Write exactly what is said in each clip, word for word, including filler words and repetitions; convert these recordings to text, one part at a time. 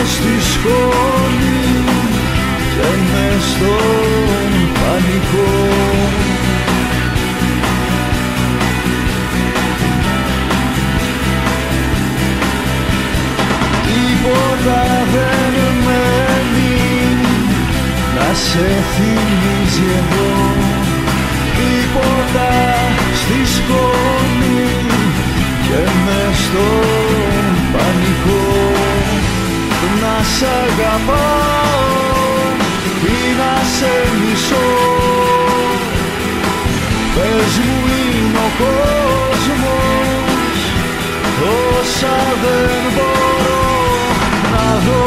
στη σκόνη και μες στον πανικό. Τίποτα δεν μένει να σε θυμίζει εδώ, τίποτα στη σκόνη και μες στον πανικό. Να σ' αγαπάω ή να σε μισώ, πες μου είναι ο κόσμος όσα δεν μπορώ να δω.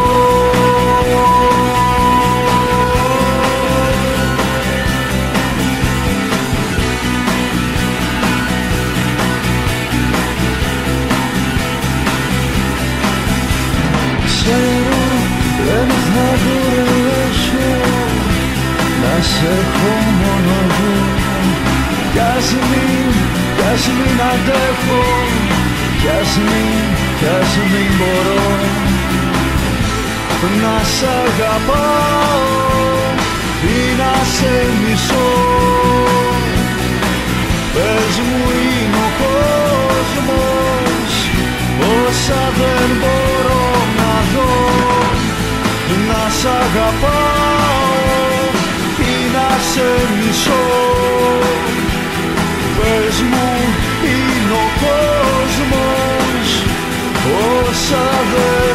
Ξέρω δεν θα μπορέσω να σε έχω μόνο εγώ, κι ας μην, κι ας μην αντέχω, κι ας μην, κι ας μην μπορώ να σ' αγαπάω ή να σε μισώ, πες μου είναι ο κόσμος όσα δεν μπορώ να δω. Να σ' αγαπάω ή να σε μισώ, πες μου είναι ο κόσμος όσα δεν